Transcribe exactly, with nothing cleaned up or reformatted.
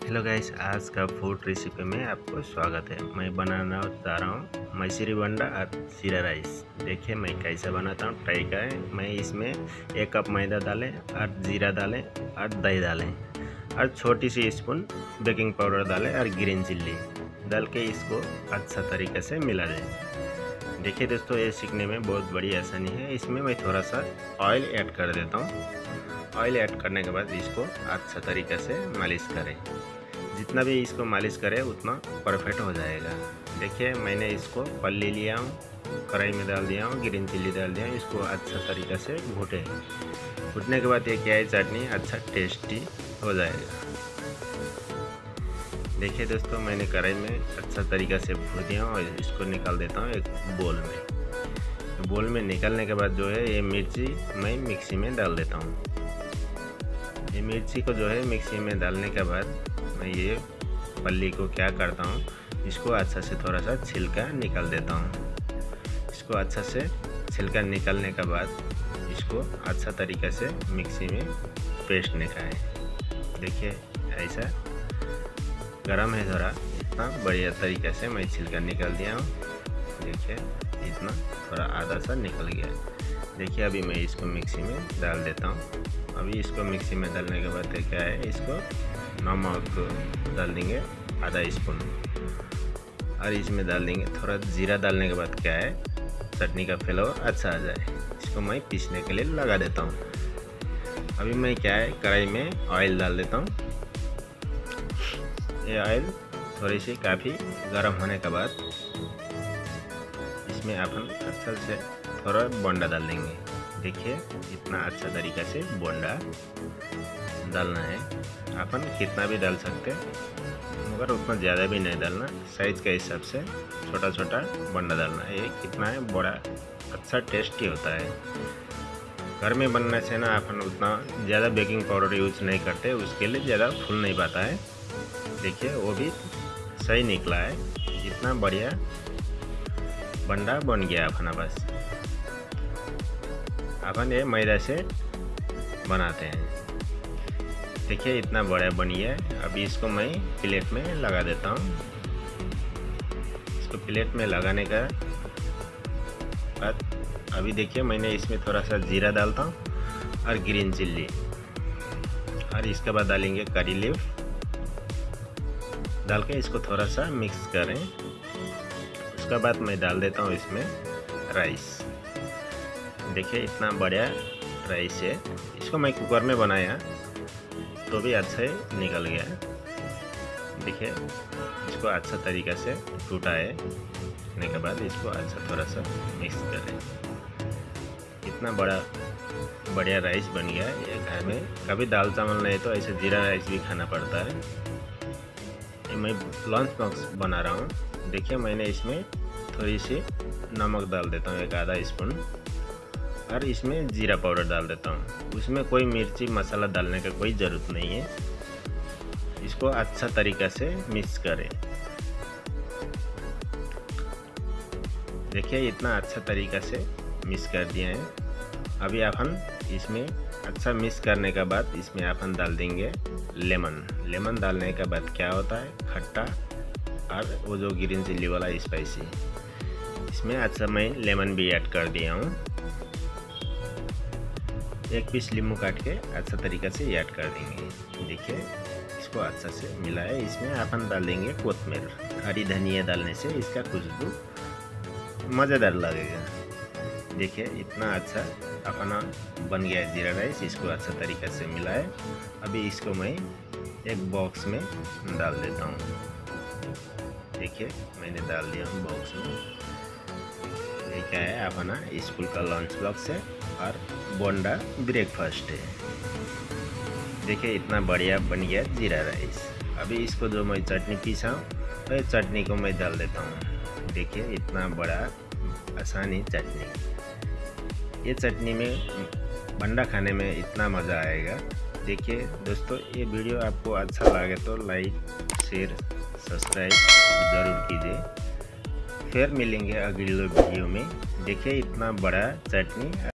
Hello guys, आज का food recipe में आपको स्वागत है। मैं बनाना चाह रहा हूँ मैसूरी बंडा और जीरा राइस। देखिए मैं कैसे बनाता हूँ, ट्राई करें। मैं इसमें एक कप मैदा डालें और जीरा डालें और दही डालें और छोटी सी स्पून बेकिंग पाउडर डालें और ग्रीन चिल्ली डाल के इसको अच्छा तरीके से मिला दें। देखिए दोस्तों, ये सीखने में बहुत बड़ी आसानी है। इसमें मैं थोड़ा सा ऑयल ऐड कर देता हूँ। ऑयल ऐड करने के बाद इसको अच्छा तरीके से मालिश करें। जितना भी इसको मालिश करें उतना परफेक्ट हो जाएगा। देखिए मैंने इसको पल्ली लिया हूँ, कढ़ाई में डाल दिया हूँ, ग्रीन चिल्ली डाल दिया हूँ। इसको अच्छा तरीके से भूटे। भूटने के बाद ये क्या है, चटनी अच्छा टेस्टी हो जाएगा। देखिए दोस्तों, मैंने कढ़ाई में अच्छा तरीक़े से भून दिया हूँ और इसको निकाल देता हूँ एक बोल में। बोल में निकालने के बाद जो है ये मिर्ची मैं मिक्सी में डाल देता हूँ। ये मिर्ची को जो है मिक्सी में डालने के बाद मैं ये पल्ली को क्या करता हूँ, इसको अच्छा से थोड़ा सा छिलका निकाल देता हूँ। इसको अच्छा से छिलका निकालने के बाद इसको अच्छा तरीके से मिक्सी में पेस्ट निकालें। देखिए ऐसा गरम है थोड़ा, इतना बढ़िया तरीके से मैं छिलका निकाल दिया हूँ। देखिए इतना थोड़ा आधा सा निकल गया। देखिए अभी मैं इसको मिक्सी में डाल देता हूँ। अभी इसको मिक्सी में डालने के बाद क्या है, इसको नमक डाल देंगे आधा स्पून और इसमें डाल देंगे थोड़ा जीरा। डालने के बाद क्या है, चटनी का फ्लेवर अच्छा आ जाए। इसको मैं पीसने के लिए लगा देता हूँ। अभी मैं क्या है, कढ़ाई में ऑयल डाल देता हूँ। ये ऑयल थोड़ी सी काफ़ी गर्म होने के बाद इसमें अपन अच्छा से थोड़ा बोंडा डाल देंगे। देखिए इतना अच्छा तरीक़ा से बोंडा डालना है। अपन कितना भी डाल सकते हैं, मगर उतना ज़्यादा भी नहीं डालना। साइज़ के हिसाब से छोटा छोटा बोंडा डालना है। ये कितना है बड़ा अच्छा टेस्टी होता है। घर में बनने से ना अपन उतना ज़्यादा बेकिंग पाउडर यूज़ नहीं करते, उसके लिए ज़्यादा फूल नहीं पाता है। देखिए वो भी सही निकला है। इतना बढ़िया बंडा बन गया अपना। बस अपन ये मैदा से बनाते हैं। देखिए इतना बड़ा बन गया है। अभी इसको मैं प्लेट में लगा देता हूँ। इसको प्लेट में लगाने का बाद अभी देखिए मैंने इसमें थोड़ा सा जीरा डालता हूँ और ग्रीन चिल्ली, और इसके बाद डालेंगे करी लीफ डाल के इसको थोड़ा सा मिक्स करें। उसके बाद मैं डाल देता हूँ इसमें राइस। देखिए इतना बढ़िया राइस है। इसको मैं कुकर में बनाया तो भी अच्छा ही निकल गया। देखिए इसको अच्छा तरीक़ा से टूटा है। टूटने के बाद इसको अच्छा थोड़ा सा मिक्स करें। इतना बड़ा बढ़िया राइस बन गया। ये घर में कभी दाल चावल नहीं तो ऐसे जीरा राइस भी खाना पड़ता है। ये मैं लंच बॉक्स बना रहा हूँ। देखिए मैंने इसमें थोड़ी सी नमक डाल देता हूँ, एक आधा स्पून, और इसमें जीरा पाउडर डाल देता हूँ। उसमें कोई मिर्ची मसाला डालने का कोई ज़रूरत नहीं है। इसको अच्छा तरीक़ा से मिक्स करें। देखिए इतना अच्छा तरीक़ा से मिक्स कर दिया है। अभी अपन इसमें अच्छा मिक्स करने के बाद इसमें अपन डाल देंगे लेमन। लेमन डालने के बाद क्या होता है, खट्टा और वो जो ग्रीन चिल्ली वाला स्पाइसी। इसमें अच्छा मैं लेमन भी ऐड कर दिया हूँ। एक पीस नींबू काट के अच्छा तरीक़ा से ऐड कर देंगे। देखिए इसको अच्छा से मिलाए। इसमें अपन डाल देंगे कोतमीर, हरी धनिया डालने से इसका खुशबू मज़ेदार लगेगा। देखिए इतना अच्छा अपना बन गया है जीरा राइस। इसको अच्छा तरीक़े से मिलाए। अभी इसको मैं एक बॉक्स में डाल देता हूँ। देखिए मैंने डाल दिया हूँ बॉक्स में। ये क्या है, अपना स्कूल का लंच बॉक्स है और बोंडा ब्रेकफास्ट है। देखिए इतना बढ़िया बन गया जीरा राइस। अभी इसको जो मैं चटनी पीसा हूँ तो चटनी को मैं डाल देता हूँ। देखिए इतना बड़ा आसानी चटनी। ये चटनी में बंडा खाने में इतना मज़ा आएगा। देखिए दोस्तों, ये वीडियो आपको अच्छा लगे तो लाइक शेयर सब्सक्राइब ज़रूर कीजिए। फिर मिलेंगे अगले वीडियो में। देखिए इतना बड़ा चटनी।